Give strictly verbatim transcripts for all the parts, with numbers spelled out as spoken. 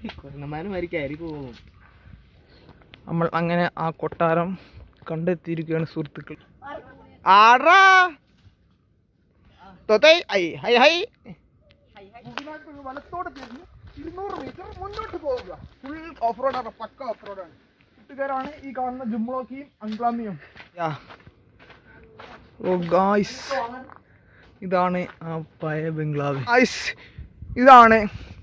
നമ്മൾ അങ്ങനെ ആ കൊട്ടാരം കണ്ടെത്തിയിരിക്കുകയാണ് സുഹൃത്തുക്കൾ. ആടാ വലത്തോടെ തിരിഞ്ഞ് ഇരുന്നൂറ് മീറ്റർ മുന്നോട്ട് പോവുക. ഫുൾ ഓഫ് റോഡാണ്, പക്ക ഓഫ് റോഡാണ്. കൂട്ടുകാരാണ് ഈ കാണുന്ന ജുംബ്ലോക്കിയും അങ്ക്ലാമിയും. ഓ ഗായ്സ്, ഇതാണ് ആ പഴയ ബംഗ്ലാവ്. ഗായ്സ്, ഇതാണ്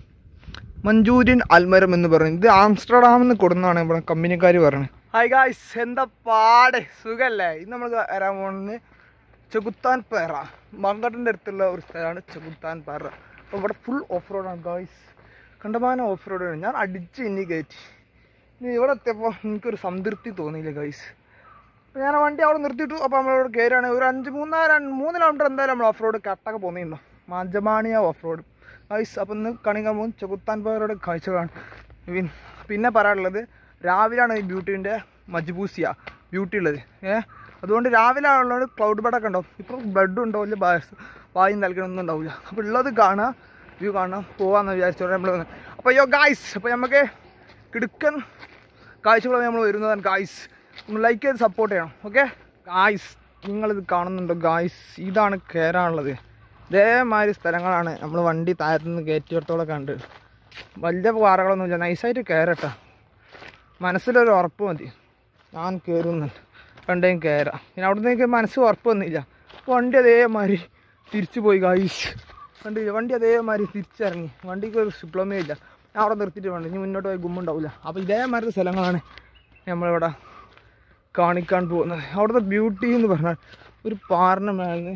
മഞ്ചൂരിയൻ അൽമരം എന്ന് പറയുന്നത്. ഇത് ആംസ്റ്റർഡാമിൽ നിന്ന് കൊടുന്നാണ് ഇവിടെ കമ്പനിക്കാർ പറയുന്നത്. ഹായ് ഗായ്സ്, എന്താ പാടെ, സുഖല്ലേ? ഇന്ന് നമ്മൾ വരാൻ പോകുന്നത് ചെകുത്താൻ പാറ, മങ്കട്ടിൻ്റെ അടുത്തുള്ള ഒരു സ്ഥലമാണ് ചെകുത്താൻ പാറ. അപ്പോൾ ഇവിടെ ഫുൾ ഓഫ് റോഡാണ് ഗായ്സ്, കണ്ടമാനം ഓഫ് റോഡാണ്. ഞാൻ അടിച്ച് ഇനി കയറ്റി. ഇനി ഇവിടെ എത്തിയപ്പോൾ എനിക്കൊരു സംതൃപ്തി തോന്നിയില്ല ഗായ്സ്. അപ്പോൾ ഞാൻ വണ്ടി അവിടെ നിർത്തിയിട്ടു. അപ്പോൾ നമ്മളിവിടെ കയറുകയാണ്. ഒരു അഞ്ച് മൂന്നാല് മൂന്ന് കിലോമീറ്റർ എന്തായാലും നമ്മൾ ഓഫ് റോഡ് കട്ടൊക്കെ പോകുന്നുണ്ടോ, മാഞ്ചമാണിയ ഓഫ് റോഡ് ഗായ്സ്. അപ്പോൾ ഇന്ന് കാണിക്കാൻ പോകും ചെകുത്താൻ പാറയുടെ കാഴ്ചകളാണ്. പിന്നെ പറയാനുള്ളത്, രാവിലെയാണ് ഈ ബ്യൂട്ടീൻ്റെ മജ്ബൂസിയ ബ്യൂട്ടി ഉള്ളത്. ഏഹ് അതുകൊണ്ട് രാവിലെ ഉള്ളത് ക്ലൗഡ് ബെഡൊക്കെ ഉണ്ടാവും. ഇപ്പം ബെഡും ഉണ്ടാവും, വലിയ ബാസ് വായും നൽകണമൊന്നും ഉണ്ടാവില്ല. അപ്പോൾ ഉള്ളത് കാണാം, വ്യൂ കാണാം, പോകാമെന്ന് വിചാരിച്ചോടെ നമ്മൾ വന്നത്. അപ്പോൾ യോ ഗായ്സ്, അപ്പോൾ നമുക്ക് കിടുക്കൻ കാഴ്ചകളൊക്കെ നമ്മൾ വരുന്നതാണ് ഗായ്സ്. നിങ്ങൾ ലൈക്ക് ചെയ്ത് സപ്പോർട്ട് ചെയ്യണം. ഓക്കെ ഗായ്സ്, നിങ്ങളിത് കാണുന്നുണ്ടോ ഗായ്സ്? ഇതാണ് കയറാനുള്ളത്. ഇതേമാതിരി സ്ഥലങ്ങളാണ് നമ്മൾ വണ്ടി താഴത്തുനിന്ന് കയറ്റിയിടത്തോളം കണ്ട്. വലിയ പാറകളൊന്നുമില്ല, നൈസായിട്ട് കയറട്ടോ. മനസ്സിലൊരു ഉറപ്പ് മതി, ഞാൻ കയറുന്നുണ്ട്, കണ്ടേം കയറാം. പിന്നെ അവിടെ നിന്ന് എനിക്ക് മനസ്സ് ഉറപ്പ് വന്നില്ല. വണ്ടി അതേമാതിരി തിരിച്ചു പോയി ഗായ്സ്. കണ്ടില്ല, വണ്ടി അതേമാതിരി തിരിച്ചിറങ്ങി. വണ്ടിക്ക് ഒരു ശുപ്ലമേ ഇല്ല. ഞാൻ അവിടെ നിർത്തിയിട്ട് വേണ്ട, ഇനി മുന്നോട്ട് പോയി ഗുമ്മുണ്ടാവില്ല. അപ്പോൾ ഇതേമാതിരി സ്ഥലങ്ങളാണ് നമ്മളിവിടെ കാണിക്കാൻ പോകുന്നത്. അവിടുത്തെ ബ്യൂട്ടി എന്ന് പറഞ്ഞാൽ ഒരു പാറിന് മേലിന്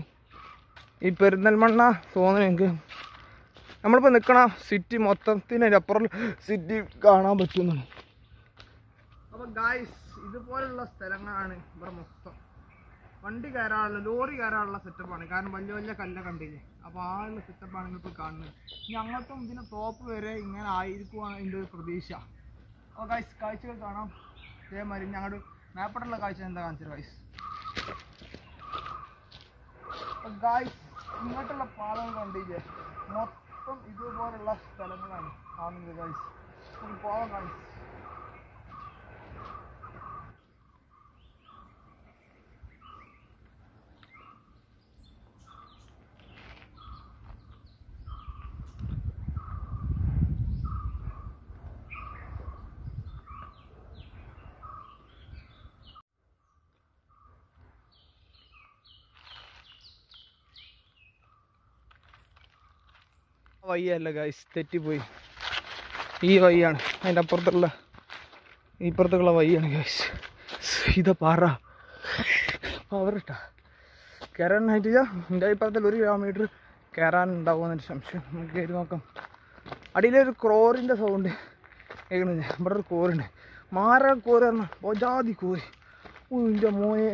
ഈ പെരിന്തൽമണ്ണ തോന്നുന്നു എനിക്ക്. നമ്മളിപ്പോൾ നിൽക്കണ സിറ്റി മൊത്തത്തിന് അപ്പുറം സിറ്റി കാണാൻ പറ്റുന്നുണ്ട്. അപ്പോൾ ഗായ്സ്, ഇതുപോലുള്ള സ്ഥലങ്ങളാണ് ഇവിടെ മൊത്തം. വണ്ടി കയറാനുള്ള, ലോറി കയറാനുള്ള സെറ്റപ്പാണ്. കാരണം വലിയ വലിയ കല്ല് കണ്ടില്ലേ, അപ്പോൾ ആ ഉള്ള സെറ്റപ്പാണ് നിങ്ങൾക്ക് കാണുന്നത്. ഇനി അങ്ങോട്ടും ഇതിൻ്റെ ടോപ്പ് വരെ ഇങ്ങനെ ആയിരിക്കുവാണ് എൻ്റെ ഒരു പ്രതീക്ഷ. അപ്പോൾ ഗായ്സ്, കാഴ്ചകൾ കാണാം. ഇതേമാതിരി ഞങ്ങളുടെ മാപ്പിട്ടുള്ള കാഴ്ച എന്താ കാണിച്ചത് ഗായ്സ്. അപ്പോൾ ഗായ്സ്, ഇങ്ങോട്ടുള്ള പാലങ്ങൾ കണ്ടില്ലേ, മൊത്തം ഇതുപോലുള്ള സ്ഥലങ്ങളാണ് കാണുന്നത് ഗായ്സ്. ഒരു പോകാം ഗായ്സ്. വഴിയല്ല ഗായ്സ്, തെറ്റിപ്പോയി. ഈ വഴിയാണ്, അതിൻ്റെ അപ്പുറത്തുള്ള ഇപ്പുറത്തുള്ള വഴിയാണ് ഗായ്സ്. ഇതാ പാറ പവറിട്ടാ കയറാനായിട്ടില്ല. എൻ്റെ അഭിപ്രായത്തിൽ ഒരു കിലോമീറ്റർ കയറാനുണ്ടാവുമെന്നൊരു സംശയം. നമുക്ക് കയറി നോക്കാം. അടിയിലൊരു ക്രോറിൻ്റെ സൗണ്ട് കേൾക്കണില്ല. ഇവിടെ ഒരു കോറുണ്ട്, മാര കോര് പറഞ്ഞാൽ ഒജാതി കോര്. എൻ്റെ മോനെ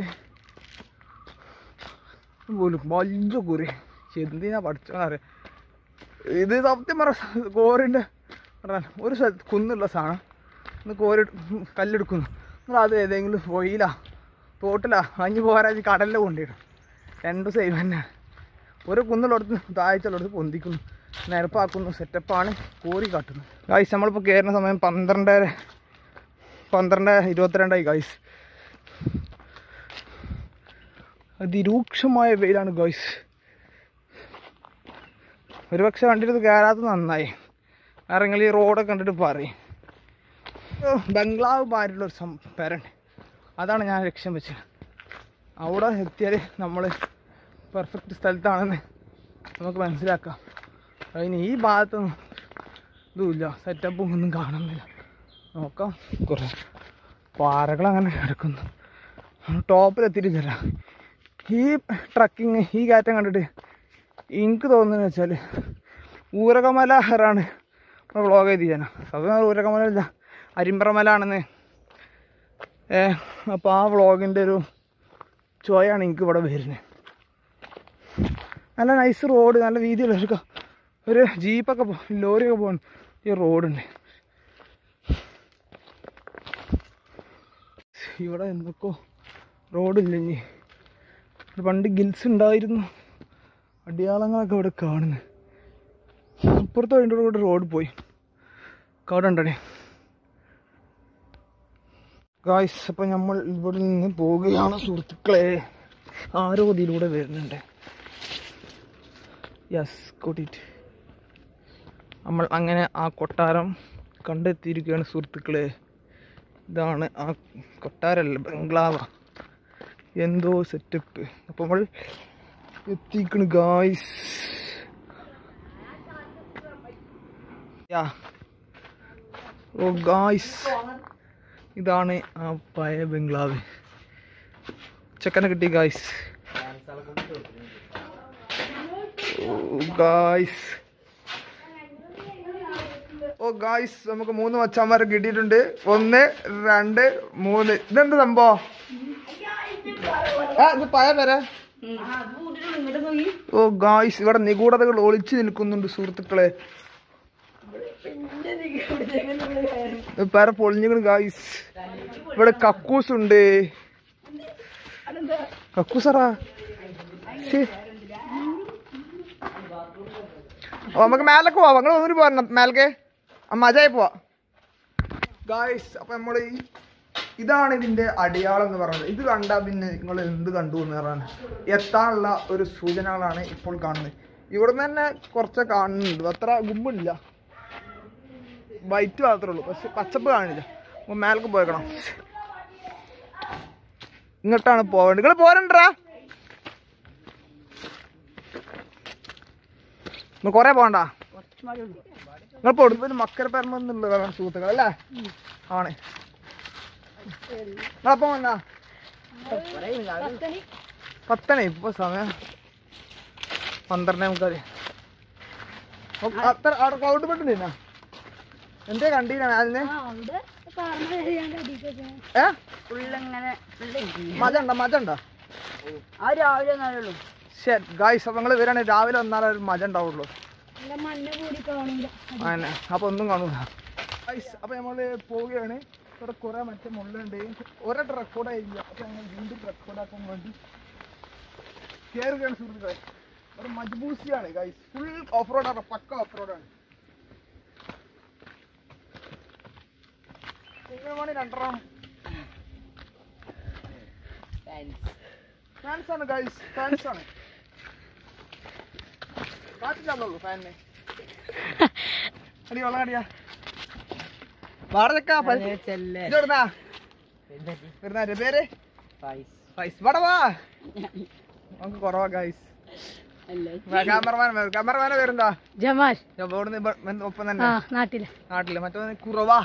പോലും വലിയ കോര്. എന്തിനാ പഠിച്ചോന്നറിയാം. ഇത് സത്യം പറ കോറിൻ്റെ പറഞ്ഞാൽ ഒരു സ്ഥലത്ത് കുന്നുള്ള സാധനം ഒന്ന് കോരി കല്ലെടുക്കുന്നു. നിങ്ങൾ അത് ഏതെങ്കിലും പൊയിലാ തോട്ടിലാ അഞ്ഞു പോരാ കടലിൽ കൊണ്ടിടും. രണ്ട് സൈഡ് തന്നെയാണ്. ഒരു കുന്നുള്ളടത്ത് താഴ്ചയുള്ളടത്ത് പൊന്തിക്കുന്നു, നിരപ്പാക്കുന്നു. സെറ്റപ്പാണ് കോരി കാട്ടുന്നത് ഗായ്സ്. നമ്മളിപ്പോൾ കയറുന്ന സമയം പന്ത്രണ്ടര പന്ത്രണ്ട് ഇരുപത്തിരണ്ടായി ഗായ്സ്. അതിരൂക്ഷമായ വെയിലാണ് ഗായ്സ്. ഒരുപക്ഷെ വണ്ടിയെടുത്ത് കയറാത്തത് നന്നായി. ആരെങ്കിലും ഈ റോഡൊക്കെ കണ്ടിട്ട് പറയും. ബംഗ്ലാവ് മാരിയുള്ളൊരു സം പേരുണ്ട്, അതാണ് ഞാൻ ലക്ഷ്യം വെച്ചത്. അവിടെ എത്തിയാൽ നമ്മൾ പെർഫെക്റ്റ് സ്ഥലത്താണെന്ന് നമുക്ക് മനസ്സിലാക്കാം. അതിന് ഈ ഭാഗത്തൊന്നും ഇതുമില്ല, സെറ്റപ്പും ഒന്നും കാണുന്നില്ല. നോക്കാം, കുറേ പാറകളങ്ങനെ കിടക്കുന്നു. ടോപ്പിലെത്തിയിട്ടില്ല. ഈ ട്രക്കിങ്, ഈ കയറ്റം കണ്ടിട്ട് എനിക്ക് തോന്നുന്നത് വെച്ചാൽ ഊരകമല ഹറാണ് വ്ളോഗ് ചെയ്ത് ചെയ്യാനാ. സാധാരണ ഊരകമല ഇല്ല, അരിമ്പ്രമല ആണെന്ന്. ഏ അപ്പോൾ ആ വ്ളോഗിൻ്റെ ഒരു ചോയാണ് എനിക്ക് ഇവിടെ വരുന്നത്. നല്ല നൈസ് റോഡ്, നല്ല വീതിയുള്ള ഒരു ഒരു ജീപ്പൊക്കെ പോ ലോറിയൊക്കെ പോകുന്നു ഈ റോഡുണ്ട്. ഇവിടെ എന്തൊക്കെ റോഡില്ല. ഇനി പണ്ട് ഗിൽസ് ഉണ്ടായിരുന്നു, അടിയാളങ്ങളൊക്കെ ഇവിടെ കാണുന്നത്. അപ്പുറത്ത് അതിൻ്റെ കൂടെ റോഡ് പോയി. അവിടെ ഉണ്ടേ ഗായ്സ്. അപ്പം നമ്മൾ ഇവിടെ നിന്ന് പോവുകയാണ് സുഹൃത്തുക്കളെ. ആരോ ഇതിലൂടെ വരുന്നുണ്ട്. യെസ് കൂട്ടിയിട്ട് നമ്മൾ അങ്ങനെ ആ കൊട്ടാരം കണ്ടെത്തിയിരിക്കുകയാണ് സുഹൃത്തുക്കളെ. ഇതാണ് ആ കൊട്ടാരല്ല, ബംഗ്ലാവ്. എന്തോ സെറ്റപ്പ്. അപ്പം നമ്മൾ എത്തിക്കണ് ഗായ്സ്. യാ ഓ ഗായ്സ്, ഇതാണ് ആ പഴയ ബംഗ്ലാവ്. ചെക്കനെ കിട്ടി ഗായ്സ്. ഓ ഗായ്സ് ഓ ഗായ്സ് നമുക്ക് മൂന്ന് മച്ചാന്മാരെ കിട്ടിയിട്ടുണ്ട്. ഒന്ന് രണ്ട് മൂന്ന്. ഇതെന്ത് സംഭവം? ആ ഇത് പഴയ പേര. ഓ ഗായ്സ് ഇവിടെ നിഗൂഢതകൾ ഒളിച്ചു നിൽക്കുന്നുണ്ട് സുഹൃത്തുക്കളെ. പേര പൊളിഞ്ഞു ഗായ്സ്. ഇവിടെ കക്കൂസ് ഉണ്ട്. കക്കൂസറാ നമുക്ക് മേലക്ക് പോവാം. നിങ്ങൾ ഒന്നിന് പോരണം മേലക്ക്. മജായി പോവാ ഗായ്സ്. അപ്പൊ നമ്മള് ഈ ഇതാണ് ഇതിന്റെ അടയാളം എന്ന് പറയുന്നത്. ഇത് കണ്ടാൽ പിന്നെ നിങ്ങൾ എന്ത് കണ്ടു എന്ന് പറയാൻ എത്താനുള്ള ഒരു സൂചനകളാണ് ഇപ്പോൾ കാണുന്നത്. ഇവിടുന്ന് തന്നെ കുറച്ച് കാണുന്നുണ്ട്. അത്ര ഗുമ്പില്ല, വൈറ്റ് മാത്രമേ ഉള്ളൂ, പക്ഷെ പച്ചപ്പ് കാണില്ല. അപ്പൊ മേലേക്ക് പോയേക്കണം. ഇങ്ങോട്ടാണ് പോവേണ്ടത്. നിങ്ങൾ പോരണ്ടാ? കൊറേ പോകണ്ട. നിങ്ങൾ പൊടുന്ന മക്കരപ്പരമെന്നുള്ള സുഹൃത്തുക്കൾ അല്ലേ? ആണ്. നിങ്ങളപ്പം വന്നാ പത്തണി. ഇപ്പൊ സമയം പന്ത്രണ്ടേ മുക്കാല്. അത്ര അവിടെ ക്ലൗഡ് പെട്ടില്ല. എന്തേ കണ്ടീന അതിന്? ഏ മജ ഉണ്ടോ? മജ ഉണ്ടോ? ഗായ്സ് അപ്പൊ നിങ്ങള് വരാണെങ്കിൽ രാവിലെ വന്നാലേ ഒരു മജ ഉണ്ടാവുള്ളൂ. അങ്ങനെ അപ്പൊ ഒന്നും കാണൂല ഗായ്സ്. അപ്പൊ നമ്മള് പോവുകയാണ്. ഇവിടെ കുറെ മറ്റേ മുള്ളുണ്ട്. ഒരട്ട് റെക്കോർഡായില്ല. അപ്പൊ ഞങ്ങൾ വീണ്ടും റെക്കോർഡാക്കാൻ വേണ്ടി കയറുകയാണ് സുഹൃത്തുക്കളെ. ഒരു മജ്ബൂസിയാണ് ഗായ്സ്. ഫുൾ ഓഫ് റോഡാണ്, പക്ക ഓഫ് റോഡാണ്. മണി രണ്ടറാം ഫാൻസ് ആണ് ഗായ്സ്. ഫാൻസ് ആണ്. കാറ്റില്ലാന്നുള്ളൂ ഫാനിന്. അടി വെള്ളം അടിയാ വാടക വരുന്നാ പേര് വടവാ. നമുക്ക് കുറവാ ഗായ്സ്. ക്യാമറമാൻ ക്യാമറമാനെ പേരെന്താ? ജമാൽ. ഒപ്പം തന്നെ നാട്ടില് നാട്ടില് മറ്റോ കുറവാ.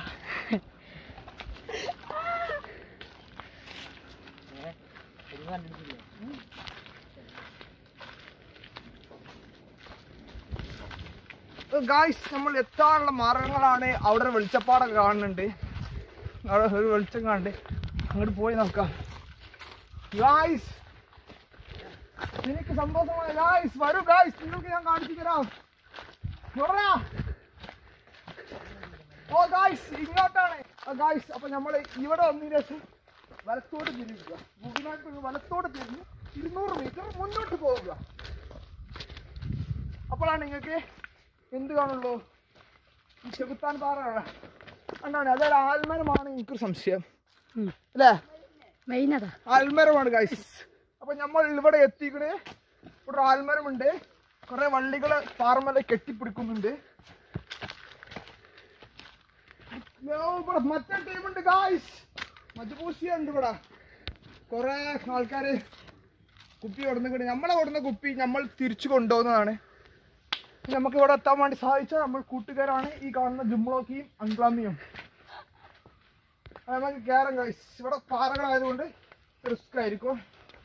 ഗായ്സ് നമ്മൾ എത്താനുള്ള മാർഗങ്ങളാണ്. അവിടെ വെളിച്ചപ്പാടൊക്കെ കാണുന്നുണ്ട്. അവിടെ ഒരു വെളിച്ചം കാണുന്നുണ്ട്. അങ്ങോട്ട് പോയി നോക്കാം ഗായ്സ്. എനിക്ക് സന്തോഷമായ ഗായ്സ്. വരൂ ഗായ്സ്, നിങ്ങൾക്ക് ഞാൻ കാണിച്ചു തരാം. ഓ ഗായ്സ് ഇങ്ങോട്ടാണ് ഗായ്സ്. അപ്പൊ നമ്മള് ഇവിടെ വന്നതിന് ശേഷം വലത്തോട്ട് തിരിയുക. ഗൂഗിൾ വലത്തോട്ട് തിരിഞ്ഞ് ഇരുന്നൂറ് മീറ്റർ മുന്നോട്ട് പോവുക. അപ്പോഴാണ് നിങ്ങൾക്ക് എന്ത് കാണുള്ളൂ? ഈ ചെകുത്താൻ പാറ കണ്ടാണ്. അതൊരു ആൽമരമാണ്. എനിക്കൊരു സംശയം അല്ലേ? ആൽമരമാണ് ഗായ്സ്. അപ്പൊ നമ്മൾ ഇവിടെ എത്തിക്കണേ. ഇവിടെ ആൽമരമുണ്ട്. കുറെ വള്ളികള് പാറമല കെട്ടിപ്പിടിക്കുന്നുണ്ട്. മറ്റേ ടീമുണ്ട് ഗായ്സ്. മജ്ബൂസിയ ഉണ്ട് ഇവിടെ. കുറെ ആൾക്കാര് കുപ്പി കൊടുന്നിട്ട് നമ്മളെ കൊടുന്ന കുപ്പി നമ്മൾ തിരിച്ചു കൊണ്ടുപോകുന്നതാണ്. നമുക്ക് ഇവിടെ എത്താൻ വേണ്ടി സാധിച്ച നമ്മൾ കൂട്ടുകാരാണ് ഈ കാണുന്ന ജുംളോക്കിയും അങ്ക്ലാമിയും. നമുക്ക് കയറാം ഗായ്സ്. ഇവിടെ പാറകളായതുകൊണ്ട് റിസ്ക് ആയിരിക്കും.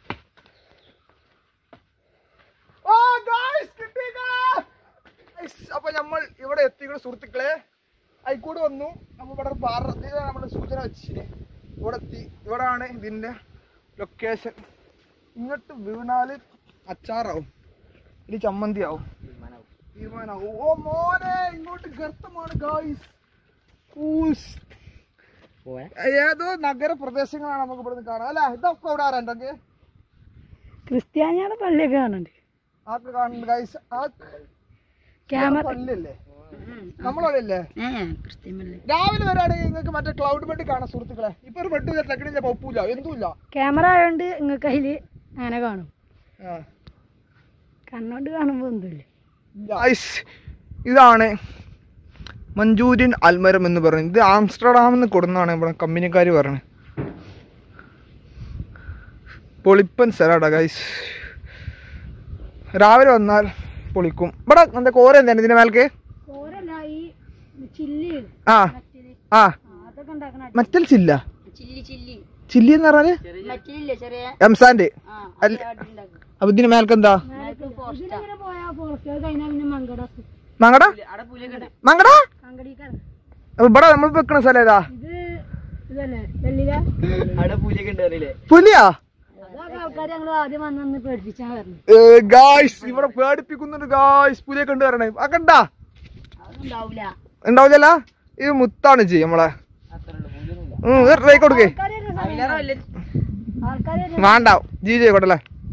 അപ്പൊ നമ്മൾ ഇവിടെ എത്തിക്കുന്ന സുഹൃത്തുക്കളെ അയിക്കൂടെ വന്നു. നമ്മ ഇവിടെ പാറ നമ്മുടെ സൂചന വെച്ച് ഇവിടെ എത്തി. ഇവിടാണ് ഇതിന്റെ ലൊക്കേഷൻ. ഇങ്ങോട്ട് വീണാല് അച്ചാറാവും, ഇനി ചമ്മന്തി ആവും, തീരുമാനാവും. ഓ മോനെ ഇങ്ങോട്ട് ഗർത്തമാണ് ഗായ്സ്. ഏതോ നഗര പ്രദേശങ്ങളാണ് നമുക്ക് ഇവിടെ കാണാം അല്ലെ? ഇതൊക്കെ ഇവിടെ ആരാണ്ടൊക്കെ ക്രിസ്ത്യാനിയുടെ പള്ളിയൊക്കെ കാണുന്നുണ്ട്. ആക്ക് കാണുന്നുണ്ട് ഗായ്സ്. ആ കൊല്ലല്ലേ നമ്മളല്ലേ രാവിലെ വരാണെങ്കിൽ നിങ്ങൾക്ക് മറ്റേ ക്ലൗഡ് ബെഡ് കാണാം സുഹൃത്തുക്കളെ. ഇപ്പൊ ഒരു ബെഡ് ടെക്നിന്റെ പൊപ്പൂല എന്തുമില്ല, ക്യാമറ ആയതുകൊണ്ട് നിങ്ങൾക്ക് അതില് അങ്ങനെ കാണും. കണ്ണോണ്ട് കാണുമ്പോ ഒന്നുമില്ല. ഇതാണ് മഞ്ചൂരിയൻ അൽമരം എന്ന് പറയുന്നത്. ഇത് ആംസ്റ്റർഡാമിൽ നിന്ന് കൊടുന്നാണ് ഇവിടെ കമ്പനിക്കാർ പറയുന്നത്. പൊളിപ്പൻ സ്ഥലമാടാ ഗൈസ്. രാവിലെ വന്നാൽ പൊളിക്കും. ഇവിടെ എന്താ കോര എന്താണ് ഇതിന്റെ മേൽക്ക്? ആ ആ മറ്റൽ ചില്ല ചില്ലി എന്ന് പറഞ്ഞാല് എംസാൻഡ്. അപ്പൊ ഇതിന് മേൽക്ക് എന്താ? മങ്കട മങ്കട. അപ്പൊ ഇവിടെ നമ്മൾ വെക്കണ സ്ഥലം ഏതാ? പുലിയാ? ഗായ്സ് ഇവിടെ പേടിപ്പിക്കുന്നുണ്ട് ഗായ്സ്. പുലിയൊക്കെ ഉണ്ട് പറയണേ. അക്കണ്ടാ ഉണ്ടാവില്ല. ഇത് മുത്താണ് ചെയ്യും നമ്മളെ. ട്രൈ കൊടുക്കേ വേണ്ട ജി ചെയ്യട്ടെ.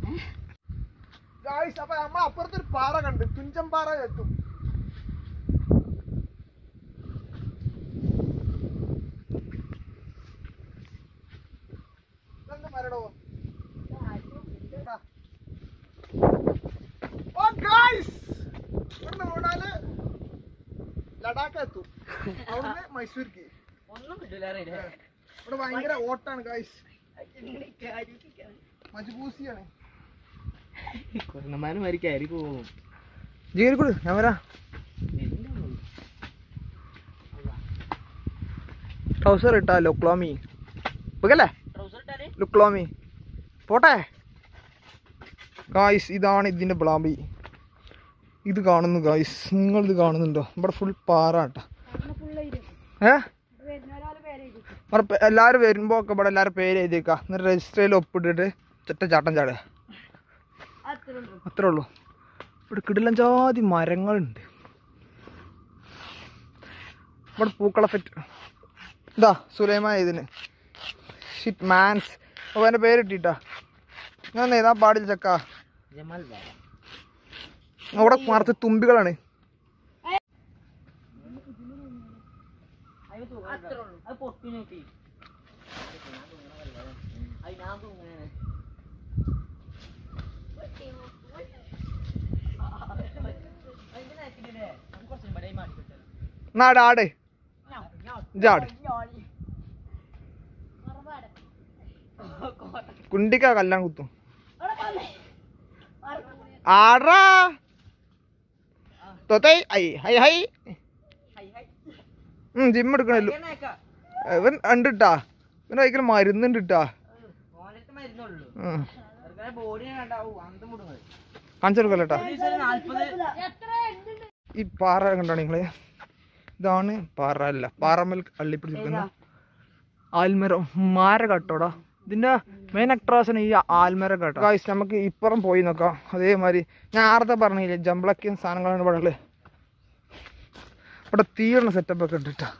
അപ്പൊ നമ്മൾ അപ്പുറത്തൊരു പാറ കണ്ട് തുഞ്ചൻ പാറ എത്തും. മരടോ ലഡാക്ക് എത്തും. അവിടുന്ന് മൈസൂർക്ക്. ഇവിടെ ഭയങ്കര ഓട്ടാണ് ഗായ്സ്. മജ്ബൂസിയാണ്. ജീരിക്കൂട് ഞാൻ വരാ. ട്രൗസർ ഇട്ടാ ലുക്ലോമി പോകല്ലേ? ലുക്ലോമി പോട്ടെ ഗായ്സ്. ഇതാണ് ഇതിന്റെ ബ്ലാമ്പി. ഇത് കാണുന്നു ഗായ്സ്, നിങ്ങൾ ഇത് കാണുന്നുണ്ടോ? ഇവിടെ ഫുൾ പാറാട്ടാ. ഏ എല്ലാരും വരുമ്പോ ഒക്കെ ഇവിടെ എല്ലാരും പേര് എഴുതിയേക്കാ. എന്നിട്ട് രജിസ്റ്ററിൽ ഒപ്പിട്ടിട്ട് ചൊറ്റ ചാട്ടം ചാടുക. അത്രേ ഉള്ളൂ. ഇവിടെ കിടിലൻ ജാതി മരങ്ങളുണ്ട്. ഇവിടെ പൂക്കള ഫെറ്റ് ഇതാ സുലൈമാൻ ഇതിന് ഷിറ്റ് മാൻസ്. അപ്പൊ എന്റെ പേരിട്ടിട്ടാ ഞാൻ എഴുതാൻ പാടില്ല ചക്ക. അവിടെ മറച്ച് തുമ്പികളാണ്. നാടാട് ജാട് കുണ്ടിക്ക കല്ലാൻ കുത്തും ആടാ ജിം എടുക്കണല്ലോ. ഇവൻ ഉണ്ടിട്ടാ, ഇവൻ ഭയങ്കര മരുന്നുണ്ട് ഇട്ടാ. കാണിച്ചു കൊടുക്കല്ലേട്ടാ. ഈ പാറ കണ്ടാണ് നിങ്ങള്. ഇതാണ് പാറ അല്ല പാറമൽ അള്ളിപ്പിടിച്ചിരിക്കുന്ന ആൽമരം. മാര കട്ടോടാ. ഇതിന്റെ മെയിൻ അട്രാക്ഷൻ ഈ ആൽമര കേട്ടോ ഗായ്സ്. നമുക്ക് ഇപ്പുറം പോയി നോക്കാം. അതേമാതിരി ഞാൻ ആർത്തെ പറഞ്ഞില്ലേ ജംബ്ലക്കും സാധനങ്ങളാണ് ഇവിടെ ഉള്ളത്. ഇവിടെ തീരണ സെറ്റപ്പ് ഒക്കെ ഉണ്ട് കേട്ടോ.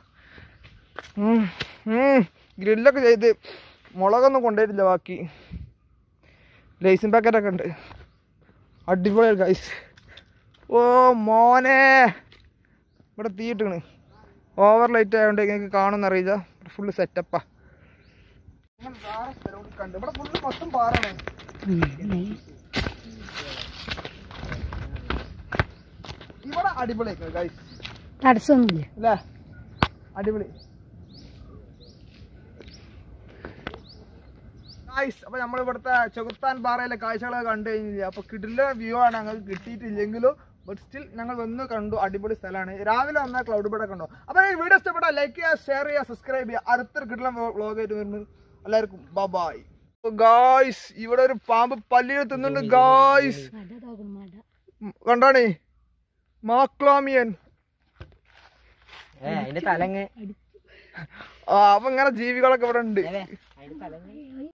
ഗ്രില്ലൊക്കെ ചെയ്ത് മുളകൊന്നും കൊണ്ടുവരില്ല. ബാക്കി ലൈസിൻ പാക്കറ്റൊക്കെ ഉണ്ട്. അടിപൊളിയാണ് ഗായ്സ്. ഓ മോനെ ഇവിടെ തീയിട്ടാണ്. ഓവർ ലൈറ്റ് ആയതുകൊണ്ട് നിങ്ങൾക്ക് കാണുമെന്ന് അറിയില്ല. ഫുള്ള് സെറ്റപ്പാ. ഇവിടെ ഫുള്ള് മൊത്തം പാറാണ്. ഇവിടെ അടിപൊളിയായിരിക്കും ഗൈസ്. തടസ്സമൊന്നുമില്ല അല്ലേ? അടിപൊളി ഗൈസ്. അപ്പൊ നമ്മൾ ഇവിടുത്തെ ചെകുത്താൻ പാറയിലെ കാഴ്ചകളൊക്കെ കണ്ടു കഴിഞ്ഞില്ല. അപ്പൊ കിടില വ്യൂ ആണ് ഞങ്ങൾക്ക് കിട്ടിയിട്ടില്ലെങ്കിലും ബട്ട് സ്റ്റിൽ ഞങ്ങൾ വന്ന് കണ്ടു. അടിപൊളി സ്ഥലമാണ്. രാവിലെ വന്നാൽ ക്ലൗഡ് ബെഡ് കണ്ടു. അപ്പൊ ഈ വീഡിയോ ഇഷ്ടപ്പെട്ടാൽ ലൈക്ക് ചെയ്യുക, ഷെയർ ചെയ്യുക, സബ്സ്ക്രൈബ് ചെയ്യുക. അടുത്തൊരു കിടിലൻ വ്ളോഗ് ആയിട്ട് വരുന്നത്. എല്ലാവർക്കും ബൈ ഗായ്സ്. ഇവിടെ ഒരു പാമ്പ് പല്ലിയെ തിന്നുണ്ട് ഗായ്സ്. കണ്ടാണേ മാക്ലോമിയൻ. അപ്പൊ ഇങ്ങനെ ജീവികളൊക്കെ ഇവിടെ ഉണ്ട്.